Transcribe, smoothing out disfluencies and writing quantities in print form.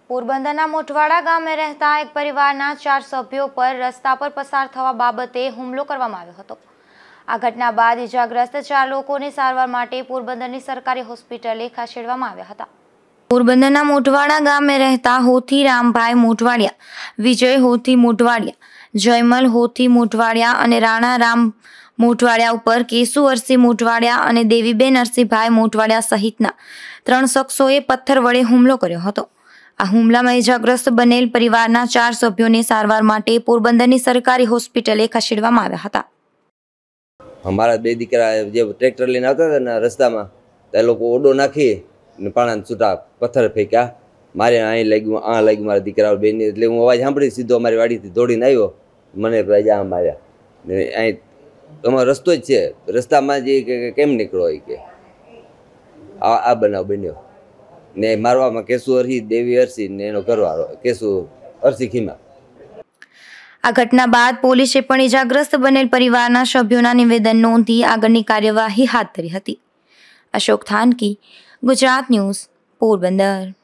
પોરબંદરના મોટવાડા ગામે રહેતા એક પરિવારના 4 સભ્યો પર રસ્તા પર પસાર થવા બાબતે હુમલો કરવામાં આવ્યો હતો। આ ઘટના બાદ ઇજાગ્રસ્ત 4 લોકોને સારવાર માટે પોરબંદરની સરકારી હોસ્પિટલે ખસેડવામાં આવ્યા હતા। પોરબંદરના મોટવાડા ગામે રહેતા હોથી રામભાઈ મોટવાડિયા, વિજય હોથી મોટવાડિયા, જયમલ હોથી મોટવાડિયા અને રાણા રામ મોટવાડિયા ઉપર કેશુ અરસી મોટવાડિયા અને દેવીબેન અરસીભાઈ મોટવાડિયા સહિતના 3 શખ્સોએ પથ્થર વડે હુમલો કર્યો હતો। આ હુમલામાં ઇજાગ્રસ્ત બનેલ પરિવારના 4 સભ્યોને સારવાર માટે પોરબંદરની સરકારી હોસ્પિટલે ખસેડવામાં આવ્યા હતા। અમારા 2 દીકરા જે ટ્રેક્ટર લઈને આવતા હતા ને રસ્તામાં તે લોકો ઓડો નાખી ને પાણાને છૂટા પથ્થર ફેંક્યા, મારે અહીં લાગ્યું, આ લાગ્યું મારા દીકરા બેન, એટલે હું અવાજ સાંભળી સીધો અમારી વાડીથી દોડીને આવ્યો, મને આ માર્યા ને અહીં અમારો રસ્તો જ છે, રસ્તામાં જે કેમ નીકળો હોય કે આ બનાવ બન્યો ને મારવામાં કેશુ અરસી, દેવી અરસી ને એનો ઘરવાળો કેશુ અરસી ખીમા। આ ઘટના બાદ પોલીસે પણ ઇજાગ્રસ્ત બનેલ પરિવારના સભ્યોના નિવેદન નોંધી આગળની કાર્યવાહી હાથ ધરી હતી। અશોક થાનકી, ગુજરાત ન્યૂઝ, પોરબંદર।